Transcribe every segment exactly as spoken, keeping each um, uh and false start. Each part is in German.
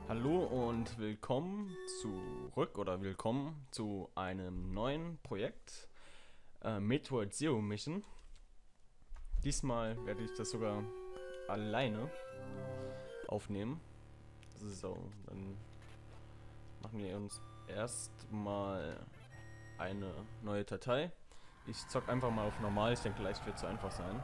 Hallo und willkommen zurück oder willkommen zu einem neuen Projekt, äh, Metroid Zero Mission. Diesmal werde ich das sogar alleine aufnehmen. So, dann machen wir uns erstmal eine neue Datei. Ich zock einfach mal auf normal, ich denke leicht wird es so einfach sein.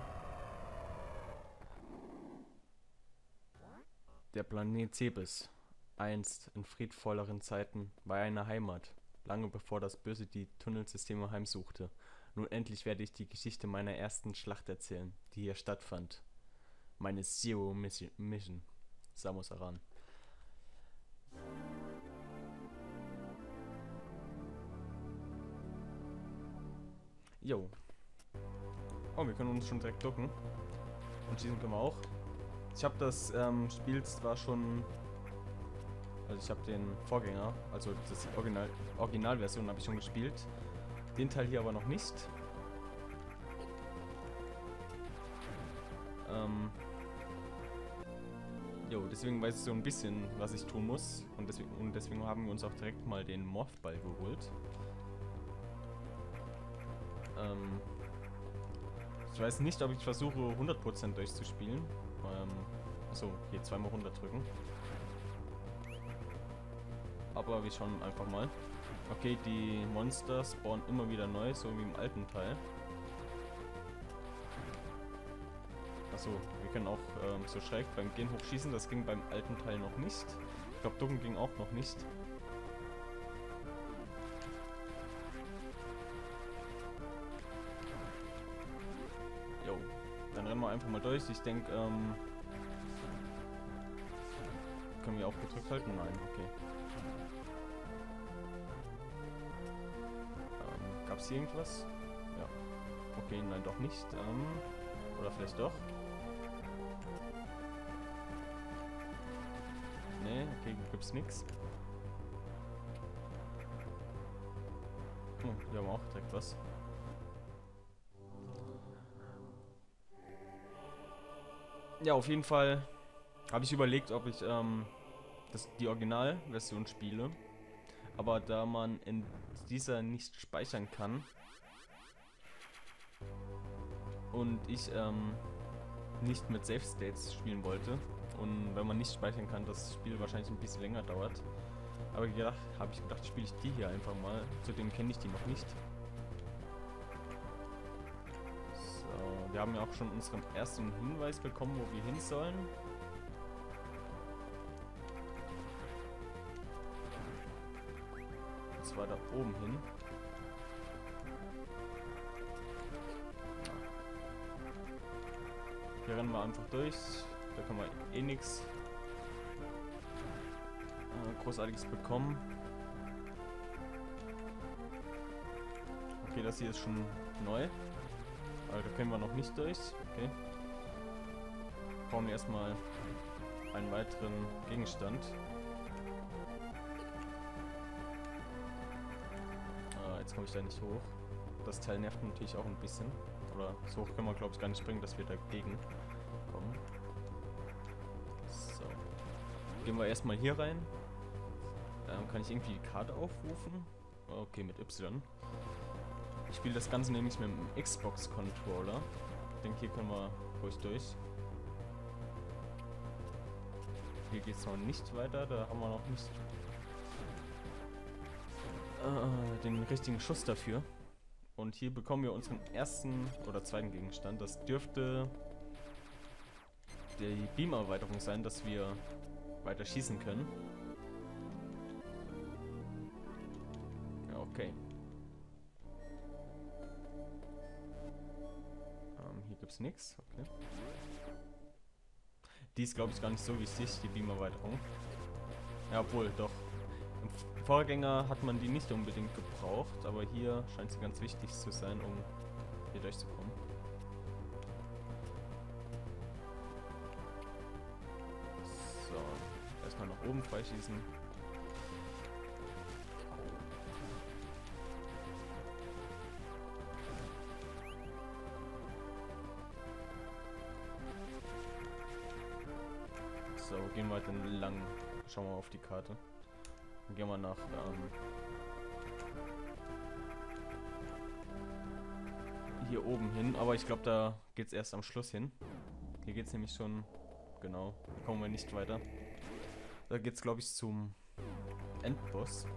Der Planet Zebes. Einst, in friedvolleren Zeiten, war er eine Heimat, lange bevor das Böse die Tunnelsysteme heimsuchte. Nun endlich werde ich die Geschichte meiner ersten Schlacht erzählen, die hier stattfand. Meine Zero Mission. Samus Aran. Jo. Oh, wir können uns schon direkt ducken. Und schießen können wir auch. Ich habe das ähm, Spiel zwar schon... Also ich habe den Vorgänger, also das Original, Originalversion habe ich schon gespielt. Den Teil hier aber noch nicht. Ähm... Jo, deswegen weiß ich so ein bisschen, was ich tun muss. Und deswegen, und deswegen haben wir uns auch direkt mal den Morphball geholt. Ähm... Ich weiß nicht, ob ich versuche hundert Prozent durchzuspielen. Ähm... Achso, hier zweimal hundert drücken. Aber wir schauen einfach mal. Okay, die Monster spawnen immer wieder neu, so wie im alten Teil. Achso, wir können auch ähm, so schräg beim Gehen hochschießen. Das ging beim alten Teil noch nicht. Ich glaube, Ducken ging auch noch nicht. Jo, dann rennen wir einfach mal durch. Ich denke, ähm... können wir auch gedrückt halten? Nein, okay. Gab es hier irgendwas? Ja. Okay, nein, doch nicht. Ähm, oder vielleicht doch. Nee, okay, gibt's nichts. Hm, hier haben wir auch direkt was. Ja, auf jeden Fall habe ich überlegt, ob ich ähm, das, die Originalversion spiele. Aber da man in dieser nicht speichern kann und ich ähm, nicht mit Save States spielen wollte und wenn man nicht speichern kann, das Spiel wahrscheinlich ein bisschen länger dauert. Aber gedacht, habe ich gedacht, spiele ich die hier einfach mal. Zudem kenne ich die noch nicht. So, wir haben ja auch schon unseren ersten Hinweis bekommen, wo wir hin sollen. War da oben hin. Hier rennen wir einfach durch. Da können wir eh nichts äh, Großartiges bekommen. Okay, das hier ist schon neu. Aber da können wir noch nicht durch. Okay. Brauchen wir erstmal einen weiteren Gegenstand. Jetzt komme ich da nicht hoch. Das Teil nervt natürlich auch ein bisschen. Oder so hoch können wir, glaube ich, gar nicht springen, dass wir dagegen kommen. So. Gehen wir erstmal hier rein. Ähm, kann ich irgendwie die Karte aufrufen? Okay, mit Y. Ich spiele das Ganze nämlich mit dem Xbox-Controller. Ich denke, hier können wir ruhig durch. Hier geht es noch nicht weiter, da haben wir noch nicht den richtigen Schuss dafür. Und hier bekommen wir unseren ersten oder zweiten Gegenstand. Das dürfte die Beam-Erweiterung sein, dass wir weiter schießen können. Ja, okay. Ähm, hier gibt es nichts. Okay. Die ist, glaube ich, gar nicht so wichtig, die Beam-Erweiterung. Ja, obwohl, doch. Im Vorgänger hat man die nicht unbedingt gebraucht, aber hier scheint sie ganz wichtig zu sein, um hier durchzukommen. So, erstmal nach oben freischießen. So, gehen wir halt entlang. schauen wir mal auf die Karte. Dann gehen wir nach ähm, hier oben hin, aber ich glaube, da geht es erst am Schluss hin. Hier geht es nämlich schon, genau, hier kommen wir nicht weiter. Da geht es, glaube ich, zum Endboss.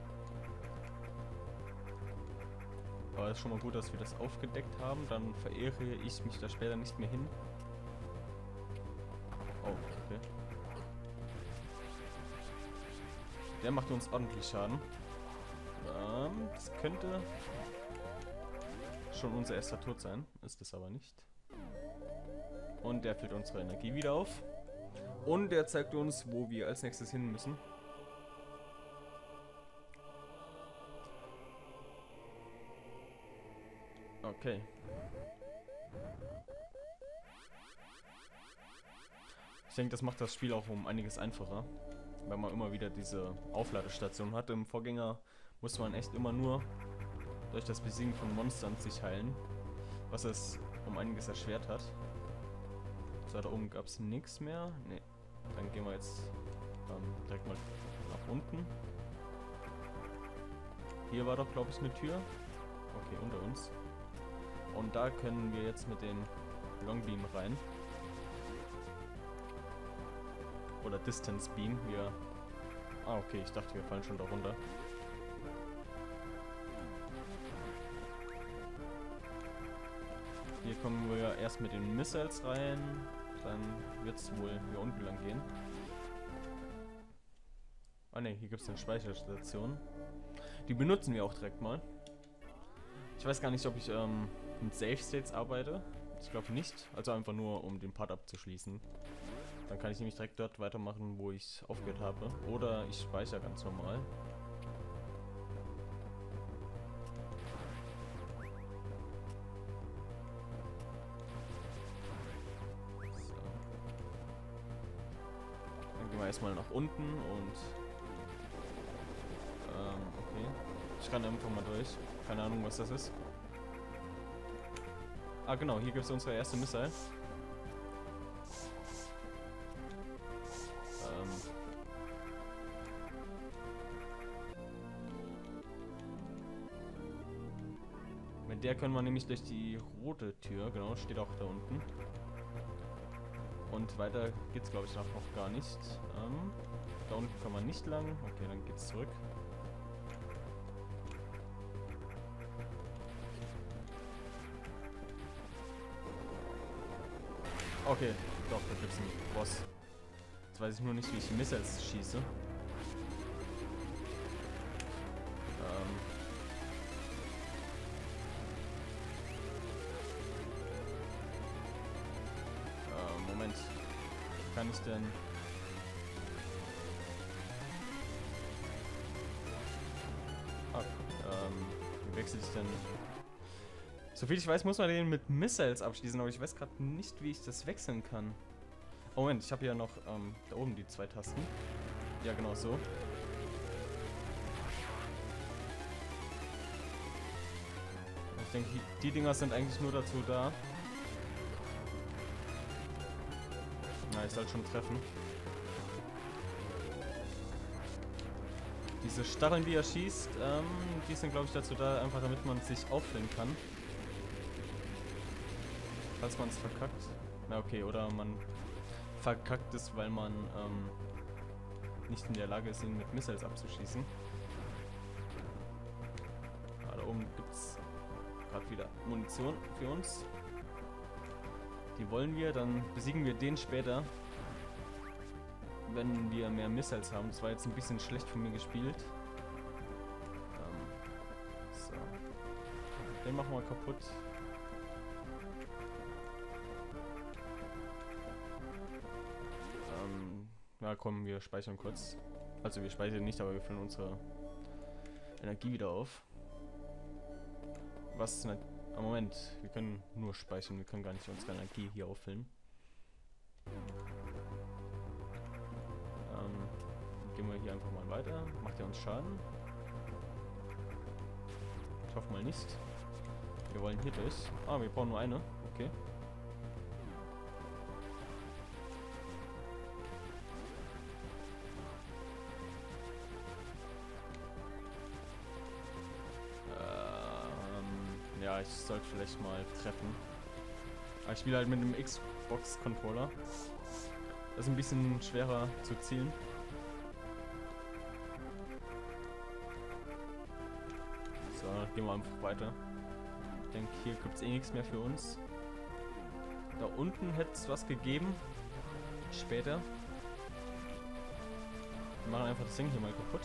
Aber es ist schon mal gut, dass wir das aufgedeckt haben. Dann verehre ich mich da später nicht mehr hin. Oh, okay. Der macht uns ordentlich Schaden. Ähm, das könnte schon unser erster Tod sein. Ist es aber nicht. Und der füllt unsere Energie wieder auf. Und der zeigt uns, wo wir als nächstes hin müssen. Okay. Ich denke, das macht das Spiel auch um einiges einfacher, weil man immer wieder diese Aufladestation hat. Im Vorgänger musste man echt immer nur durch das Besiegen von Monstern sich heilen, was es um einiges erschwert hat. So, da oben gab es nichts mehr. Ne, dann gehen wir jetzt ähm, direkt mal nach unten. Hier war doch, glaube ich, eine Tür. Okay, unter uns. Und da können wir jetzt mit den Longbeam rein. Oder Distance Beam. Wir. Ah, okay, ich dachte, wir fallen schon da runter. Hier kommen wir erst mit den Missiles rein. Dann wird es wohl hier unten lang gehen. Ah ne, hier gibt es eine Speicherstation. Die benutzen wir auch direkt mal. Ich weiß gar nicht, ob ich ähm, mit Safe States arbeite. Ich glaube nicht. Also einfach nur, um den Part abzuschließen. Dann kann ich nämlich direkt dort weitermachen, wo ich aufgehört habe. Oder ich speichere ganz normal. So. Dann gehen wir erstmal nach unten und... Ähm, okay. Ich kann einfach mal durch. Keine Ahnung, was das ist. Ah, genau, hier gibt es unsere erste Missile. Ähm. Mit der können wir nämlich durch die rote Tür, genau, steht auch da unten. Und weiter geht's, glaube ich, noch gar nicht. Ähm, da unten kann man nicht lang. Okay, dann geht's zurück. Okay, doch, da gibt's einen Boss. Jetzt weiß ich nur nicht, wie ich die Missiles schieße. Ähm. Äh, Moment. Wie kann ich denn... Ah, ähm, wie wechsle ich denn... Soviel ich weiß, muss man den mit Missiles abschließen, aber ich weiß gerade nicht, wie ich das wechseln kann. Oh Moment, ich habe ja noch ähm, da oben die zwei Tasten. Ja, genau so. Ich denke, die Dinger sind eigentlich nur dazu da. Na, ich soll schon treffen. Diese Stacheln, die er schießt, ähm, die sind, glaube ich, dazu da, einfach damit man sich auffüllen kann. Falls man es verkackt. Na okay, oder man verkackt es, weil man ähm, nicht in der Lage ist, ihn mit Missiles abzuschießen. Ah, da oben gibt es gerade wieder Munition für uns. Die wollen wir, dann besiegen wir den später, wenn wir mehr Missiles haben. Das war jetzt ein bisschen schlecht von mir gespielt. Ähm, so. Den machen wir kaputt. Na komm, wir speichern kurz. Also wir speichern nicht, aber wir füllen unsere Energie wieder auf. Was nicht... Ah, Moment, wir können nur speichern, wir können gar nicht unsere Energie hier auffüllen. Ähm, gehen wir hier einfach mal weiter. Macht er uns Schaden? Ich hoffe mal nicht. Wir wollen hier durch. Ah, wir brauchen nur eine. Okay. Ja, ich sollte vielleicht mal treffen. Aber ich spiele halt mit einem Xbox-Controller. Das ist ein bisschen schwerer zu zielen. So, gehen wir einfach weiter. Ich denke, hier gibt es eh nichts mehr für uns. Da unten hätte es was gegeben. Später. Wir machen einfach das Ding hier mal kaputt.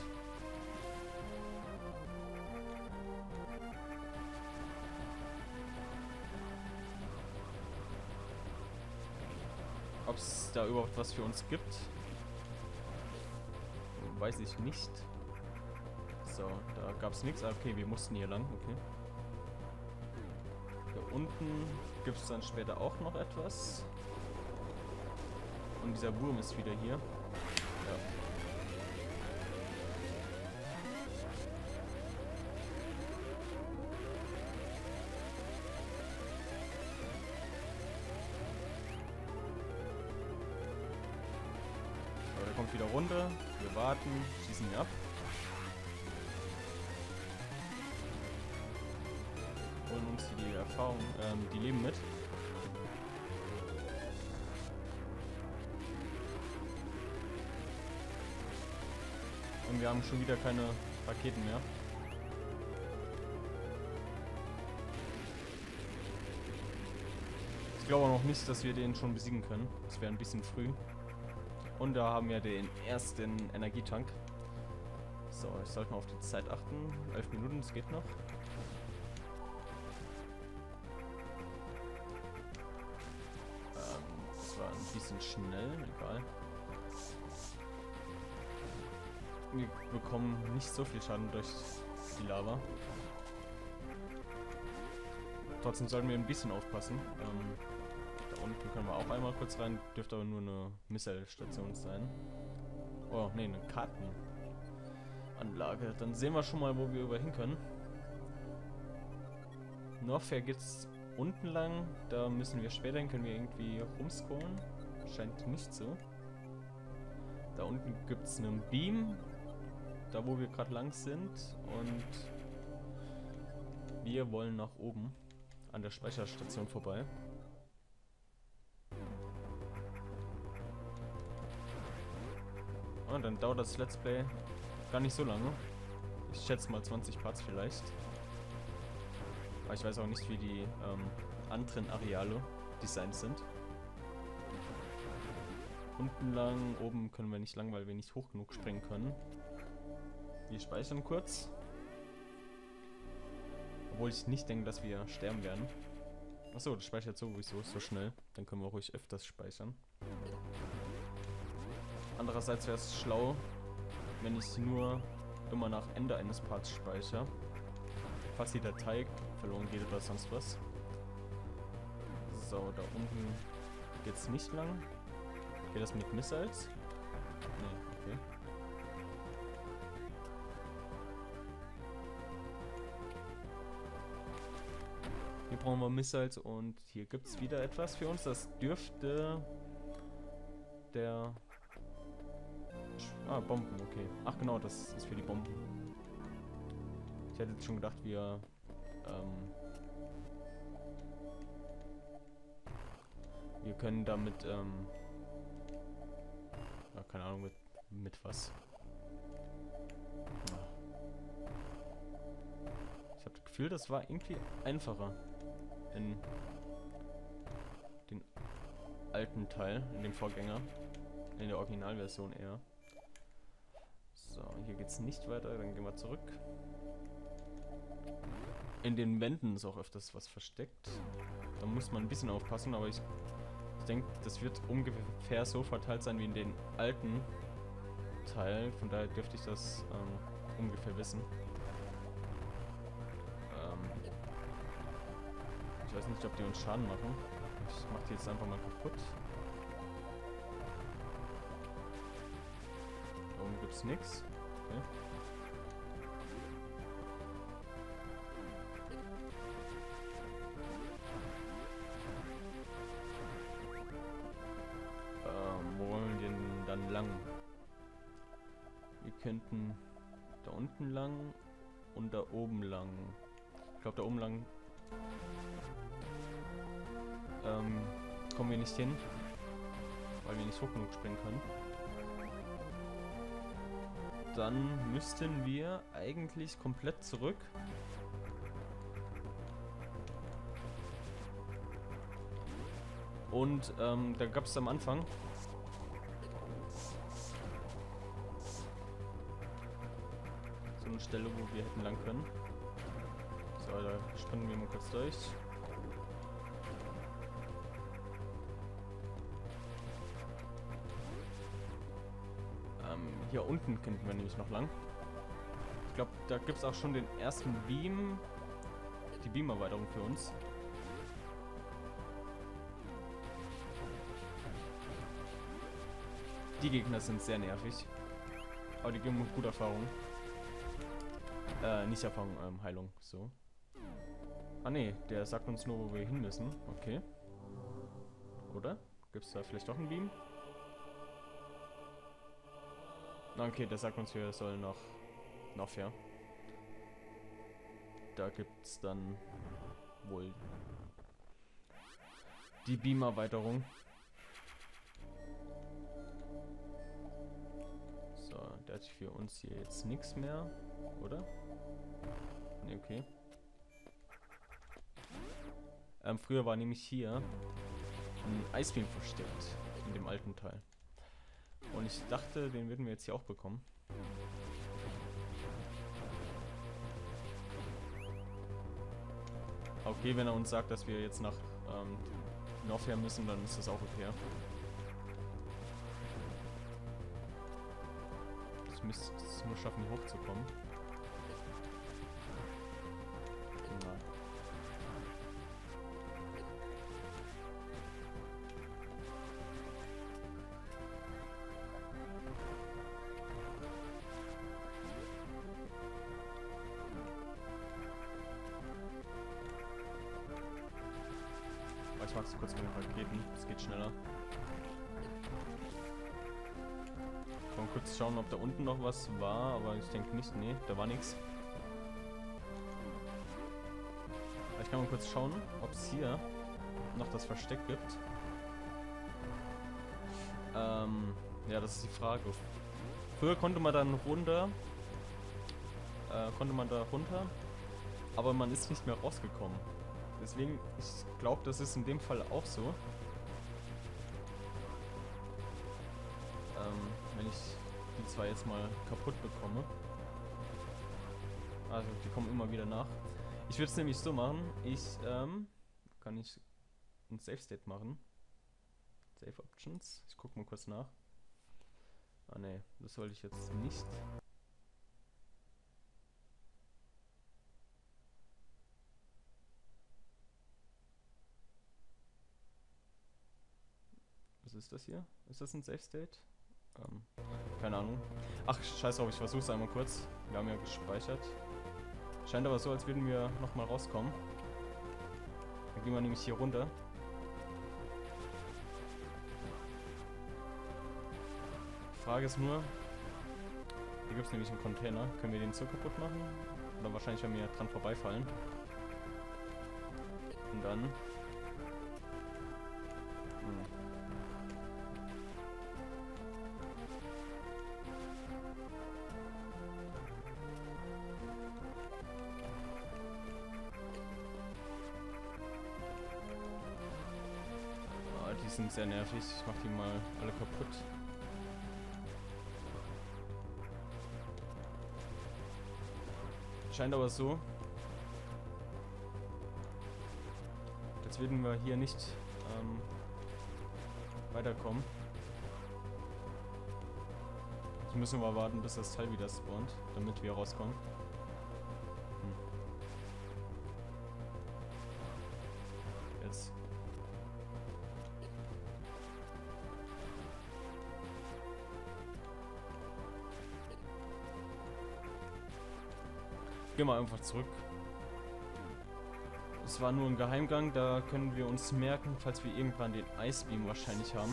Ob es da überhaupt was für uns gibt, weiß ich nicht. So, da gab es nichts. Okay, wir mussten hier lang. Okay. Hier unten gibt es dann später auch noch etwas. Und dieser Wurm ist wieder hier. Ja. So, der kommt wieder runter. Wir warten, schießen ihn ab. Holen uns die Erfahrung, ähm, die Leben mit. Und wir haben schon wieder keine Raketen mehr. Ich glaube auch noch nicht, dass wir den schon besiegen können. Das wäre ein bisschen früh. Und da haben wir den ersten Energietank. So, ich sollte mal auf die Zeit achten. elf Minuten, es geht noch. Ähm, das war ein bisschen schnell, egal. Wir bekommen nicht so viel Schaden durch die Lava. Trotzdem sollten wir ein bisschen aufpassen. Ähm, da unten können wir auch einmal kurz rein. Dürfte aber nur eine Missile-Station sein. Oh, ne, eine Kartenanlage. Dann sehen wir schon mal, wo wir über hin können. Norfair geht's unten lang. Da müssen wir später hin. Können wir irgendwie rumscrollen? Scheint nicht so. Da unten gibt es einen Beam. Da wo wir gerade lang sind. Und wir wollen nach oben an der Speicherstation vorbei. Und dann dauert das Let's Play gar nicht so lange. Ich schätze mal zwanzig Parts vielleicht. Aber ich weiß auch nicht, wie die ähm, anderen Areale designt sind. Unten lang, oben können wir nicht lang, weil wir nicht hoch genug springen können. Wir speichern kurz. Obwohl ich nicht denke, dass wir sterben werden. Achso, das speichert sowieso so schnell. Dann können wir ruhig öfters speichern. Andererseits wäre es schlau, wenn ich nur immer nach Ende eines Parts speichere. Falls die Datei verloren geht oder sonst was. So, da unten geht es nicht lang. Geht das mit Missiles? Nee, okay. Hier brauchen wir Missiles und hier gibt es wieder etwas für uns. Das dürfte der... Ah, Bomben, okay. Ach genau, das ist für die Bomben. Ich hätte jetzt schon gedacht, wir... Ähm, wir können damit... Ähm, ja, keine Ahnung, mit, mit was. Ich habe das Gefühl, das war irgendwie einfacher. In den alten Teil, in dem Vorgänger. In der Originalversion eher. So, hier geht's nicht weiter, dann gehen wir zurück. In den Wänden ist auch öfters was versteckt. Da muss man ein bisschen aufpassen, aber ich, ich denke, das wird ungefähr so verteilt sein wie in den alten Teil. Von daher dürfte ich das ähm, ungefähr wissen. Ich weiß nicht, ob die uns Schaden machen. Ich mach die jetzt einfach mal kaputt. Da oben gibt's nichts. Okay. Ähm, wo wollen wir denn dann lang? Wir könnten da unten lang und da oben lang. Ich glaube, da oben lang ähm, kommen wir nicht hin, weil wir nicht hoch genug springen können. Dann müssten wir eigentlich komplett zurück. Und ähm, da gab es am Anfang so eine Stelle, wo wir hätten lang können. So, da springen wir mal kurz durch. Ähm, hier unten könnten wir nämlich noch lang. Ich glaube, da gibt es auch schon den ersten Beam. Die Beam-Erweiterung für uns. Die Gegner sind sehr nervig. Aber die geben gute Erfahrung. Äh, nicht Erfahrung, ähm, Heilung. So. Ah ne, der sagt uns nur, wo wir hin müssen. Okay. Oder? Gibt es da vielleicht doch einen Beam? Na okay, der sagt uns, wir sollen noch... noch her. Da gibt's dann wohl die Beam-Erweiterung. So, der hat für uns hier jetzt nichts mehr, oder? Ne, okay. Ähm, früher war nämlich hier ein Eisbeam versteckt, in dem alten Teil. Und ich dachte, den würden wir jetzt hier auch bekommen. Okay, wenn er uns sagt, dass wir jetzt nach ähm, Norfair müssen, dann ist das auch okay. Ich müsste es nur schaffen, hier hochzukommen. Genau. Ich mach's kurz mit den Raketen, es geht schneller. Mal kurz schauen, ob da unten noch was war, aber ich denke nicht, nee, da war nichts. Ich kann mal kurz schauen, ob es hier noch das Versteck gibt. Ähm, ja, das ist die Frage. Früher konnte man dann runter, äh, konnte man da runter, aber man ist nicht mehr rausgekommen. Deswegen, ich glaube, das ist in dem Fall auch so. Ähm, wenn ich die zwei jetzt mal kaputt bekomme. Also, die kommen immer wieder nach. Ich würde es nämlich so machen. Ich, ähm, kann ich ein Save State machen. Save Options. Ich gucke mal kurz nach. Ah, ne, das sollte ich jetzt nicht. Was ist das hier? Ist das ein Safe State? Ähm, keine Ahnung. Ach, scheiß drauf, ich versuch's einmal kurz. Wir haben ja gespeichert. Scheint aber so, als würden wir nochmal rauskommen. Dann gehen wir nämlich hier runter. Die Frage ist nur, hier gibt es nämlich einen Container. Können wir den so kaputt machen? Oder wahrscheinlich, wenn wir dran vorbeifallen. Und dann... Hm. Die sind sehr nervig. Ich mach die mal alle kaputt. Scheint aber so, als würden wir hier nicht ähm, weiterkommen. Jetzt müssen wir warten, bis das Teil wieder spawnt, damit wir rauskommen. Hm. Jetzt. Gehen wir einfach zurück. Es war nur ein Geheimgang, da können wir uns merken, falls wir irgendwann den Eisbeam wahrscheinlich haben.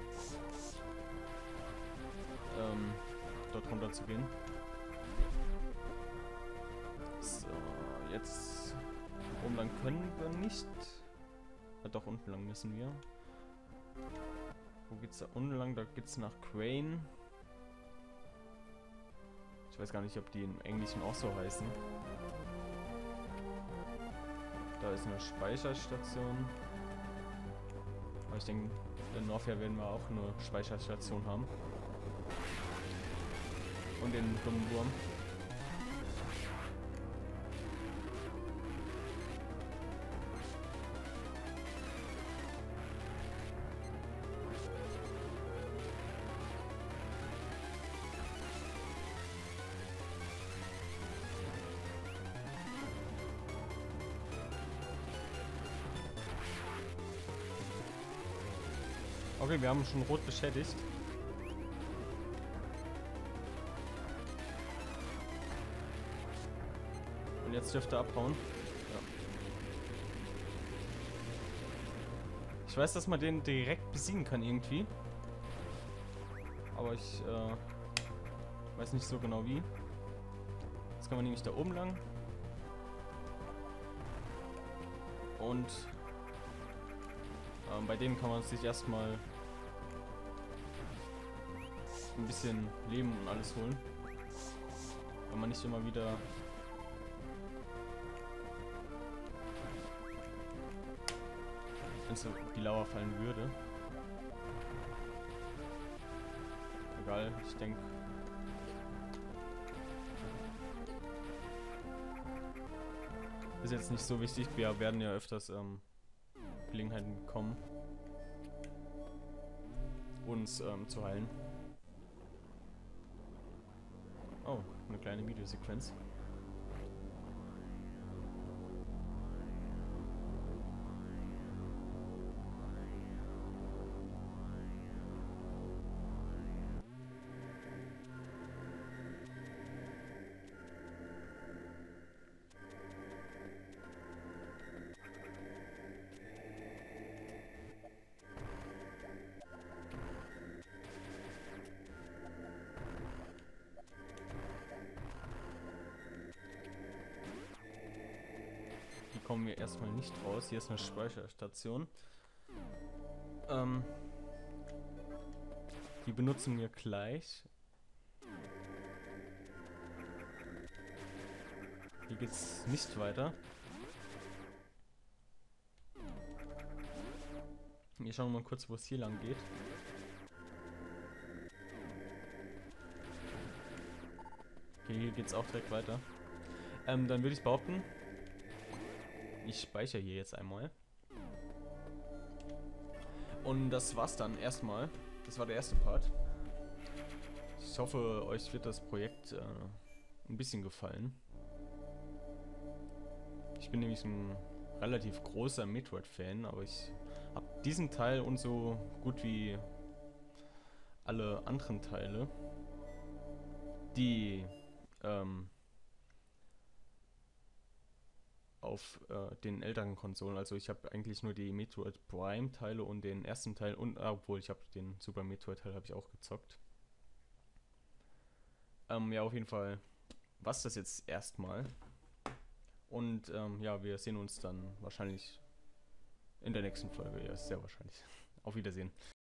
Ähm, dort runter zu gehen. So, jetzt Oben lang können wir nicht. Ja, doch, unten lang müssen wir. Wo geht's da unten lang? Da geht's nach Crane. Ich weiß gar nicht, ob die im Englischen auch so heißen. Da ist eine Speicherstation. Aber ich denke, in Norfair werden wir auch eine Speicherstation haben. Und den dummen Wurm. Okay, wir haben schon rot beschädigt. Und jetzt dürfte er abhauen. Ja. Ich weiß, dass man den direkt besiegen kann irgendwie. Aber ich äh, weiß nicht so genau wie. Jetzt kann man nämlich da oben lang. Und ähm, bei dem kann man sich erstmal ein bisschen Leben und alles holen. Wenn man nicht immer wieder ins die Lauer fallen würde. Egal, ich denke. Ist jetzt nicht so wichtig, wir werden ja öfters ähm, Gelegenheiten bekommen, uns ähm, zu heilen. Oh, eine kleine Videosequenz. Kommen wir erstmal nicht raus. Hier ist eine Speicherstation. Ähm, die benutzen wir gleich. Hier geht's nicht weiter. Wir schauen mal kurz, wo es hier lang geht. Okay, hier geht's auch direkt weiter. Ähm, dann würde ich behaupten, ich speichere hier jetzt einmal. Und das war's dann erstmal. Das war der erste Part. Ich hoffe, euch wird das Projekt äh, ein bisschen gefallen. Ich bin nämlich ein relativ großer Metroid-Fan, aber ich habe diesen Teil und so gut wie alle anderen Teile, die ähm, auf äh, den älteren Konsolen, also ich habe eigentlich nur die Metroid Prime Teile und den ersten Teil und, äh, obwohl ich habe den Super Metroid Teil habe ich auch gezockt. Ähm, ja, auf jeden Fall was das jetzt erstmal. Und ähm, ja, wir sehen uns dann wahrscheinlich in der nächsten Folge. Ja, ist sehr wahrscheinlich. Auf Wiedersehen.